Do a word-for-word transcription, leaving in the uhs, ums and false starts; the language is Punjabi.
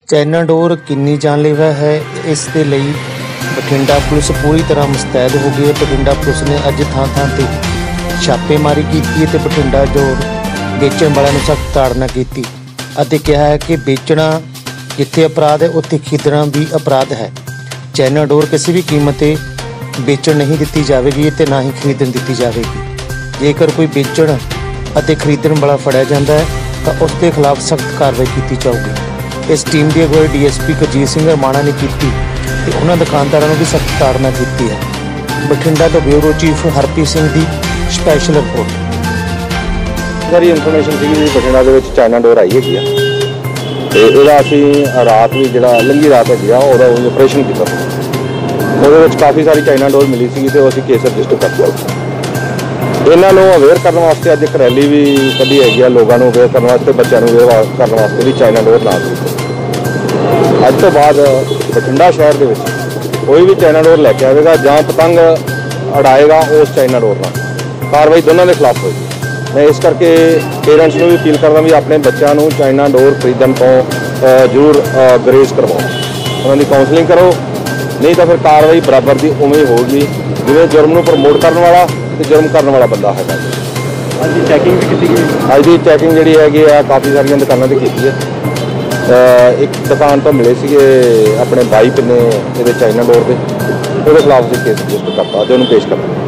ਚਾਈਨਾ ਡੋਰ ਕਿੰਨੀ ਜਾਨਲੇਵਾ ਹੈ, ਇਸ ਦੇ ਲਈ ਬਠਿੰਡਾ ਪੁਲਿਸ ਪੂਰੀ ਤਰ੍ਹਾਂ ਮੁਸਤੈਦ ਹੋ ਗਈ ਹੈ। ਬਠਿੰਡਾ ਪੁਲਿਸ ਨੇ ਅੱਜ ਥਾਂ ਥਾਂ ਤੇ ਛਾਪੇਮਾਰੀ ਕੀਤੀ ਅਤੇ ਬਠਿੰਡਾ ਡੋਰ ਵੇਚਣ ਵਾਲਿਆਂ ਨੂੰ ਸਖਤ ਤਾੜਨਾ ਕੀਤੀ ਅਤੇ ਕਿਹਾ ਹੈ ਕਿ ਵੇਚਣਾ ਜਿੱਥੇ ਅਪਰਾਧ ਹੈ ਉੱਥੇ ਖਰੀਦਣਾ ਵੀ ਅਪਰਾਧ ਹੈ। ਚਾਈਨਾ ਡੋਰ ਕਿਸੇ ਵੀ ਕੀਮਤ 'ਤੇ ਵੇਚਣ ਨਹੀਂ ਦਿੱਤੀ ਜਾਵੇਗੀ ਅਤੇ ਨਾ ਹੀ ਖਰੀਦਣ ਦਿੱਤੀ ਜਾਵੇਗੀ। ਜੇਕਰ ਕੋਈ ਵੇਚਣ ਅਤੇ ਖਰੀਦਣ ਵਾਲਾ ਫੜਿਆ ਜਾਂਦਾ ਹੈ ਤਾਂ ਉਸ ਦੇ ਖਿਲਾਫ ਸਖਤ ਕਾਰਵਾਈ ਕੀਤੀ ਜਾਊਗੀ। ਇਸ ਟੀਮ ਦੀ ਅਗਵਾਈ D S P Karjit Singh Ramana ਨੇ ਕੀਤੀ ਤੇ ਉਹਨਾਂ ਦੁਕਾਨਦਾਰਾਂ ਨੂੰ ਵੀ ਸਖਤ ਤਾੜਨਾ ਕੀਤੀ ਹੈ। ਬਠਿੰਡਾ ਤੋਂ ਬਿਊਰੋ ਚੀਫ ਹਰਪ੍ਰੀਤ ਸਿੰਘ ਦੀ ਸਪੈਸ਼ਲ ਰਿਪੋਰਟ। ਸਾਰੀ ਇਨਫੋਰਮੇਸ਼ਨ ਸੀਗੀ ਜੀ ਬਠਿੰਡਾ ਦੇ ਵਿੱਚ ਚਾਈਨਾ ਡੋਰ ਆਈ ਹੈਗੀ ਆ ਤੇ ਇਹਦਾ ਅਸੀਂ ਰਾਤ ਵੀ ਜਿਹੜਾ ਲੰਘੀ ਰਾਤ ਹੈਗੀ ਆ ਉਹਦਾ ਆਪਰੇਸ਼ਨ ਕੀਤਾ। ਉਹਦੇ ਵਿੱਚ ਕਾਫੀ ਸਾਰੀ ਚਾਈਨਾ ਡੋਰ ਮਿਲੀ ਸੀਗੀ ਤੇ ਉਹ ਅਸੀਂ ਕੇਸ ਰਜਿਸਟਰ ਕਰ ਦਿੱਤਾ। ਇਹਨਾਂ ਨੂੰ ਅਵੇਅਰ ਕਰਨ ਵਾਸਤੇ ਅੱਜ ਇੱਕ ਰੈਲੀ ਵੀ ਕੱਢੀ ਹੈਗੀ ਆ, ਲੋਕਾਂ ਨੂੰ ਅਵੇਅਰ ਕਰਨ ਵਾਸਤੇ, ਬੱਚਿਆਂ ਨੂੰ ਅਵੇਅਰ ਕਰਨ ਵਾਸਤੇ ਵੀ ਚਾਈਨਾ ਡੋਰ ਨਾ ਖਰੀਦੋ। ਅੱਜ ਤੋਂ ਬਾਅਦ ਬਠਿੰਡਾ ਸ਼ਹਿਰ ਦੇ ਵਿੱਚ ਕੋਈ ਵੀ ਚਾਈਨਾ ਡੋਰ ਲੈ ਕੇ ਆਵੇਗਾ ਜਾਂ ਪਤੰਗ ਉਡਾਏਗਾ ਉਸ ਚਾਈਨਾ ਡੋਰ ਨਾਲ ਕਾਰਵਾਈ ਦੋਨਾਂ ਦੇ ਖਿਲਾਫ ਹੋਏਗੀ। ਮੈਂ ਇਸ ਕਰਕੇ ਪੇਰੈਂਟਸ ਨੂੰ ਵੀ ਅਪੀਲ ਕਰਦਾ ਵੀ ਆਪਣੇ ਬੱਚਿਆਂ ਨੂੰ ਚਾਈਨਾ ਡੋਰ ਖਰੀਦਣ ਤੋਂ ਜ਼ਰੂਰ ਗਰੇਜ਼ ਕਰਵਾਓ, ਉਹਨਾਂ ਦੀ ਕਾਉਂਸਲਿੰਗ ਕਰੋ, ਨਹੀਂ ਤਾਂ ਫਿਰ ਕਾਰਵਾਈ ਬਰਾਬਰ ਦੀ ਉਵੇਂ ਹੀ ਹੋਊਗੀ ਜਿਵੇਂ ਜੁਰਮ ਨੂੰ ਪ੍ਰਮੋਟ ਕਰਨ ਵਾਲਾ ਤੇ ਜੁਰਮ ਕਰਨ ਵਾਲਾ ਬੰਦਾ ਹੈਗਾ। ਅੱਜ ਦੀ ਚੈਕਿੰਗ ਵੀ ਕੀਤੀ ਗਈ। ਅੱਜ ਦੀ ਚੈਕਿੰਗ ਜਿਹੜੀ ਹੈਗੀ ਆ ਕਾਫੀ ਸਾਰੀਆਂ ਦੁਕਾਨਾਂ 'ਤੇ ਕੀਤੀ ਹੈ। ਇੱਕ ਦੁਕਾਨ ਤੋਂ ਮਿਲੇ ਸੀਗੇ ਆਪਣੇ ਬਾਈ ਪਿੰਨੇ ਇਹਦੇ ਚਾਈਨਾ ਡੋਰ ਦੇ, ਉਹਦੇ ਖਿਲਾਫ ਅਸੀਂ ਕੇਸ ਰਜਿਸਟਰ ਕਰਤਾ, ਅੱਜ ਉਹਨੂੰ ਪੇਸ਼ ਕਰਤਾ।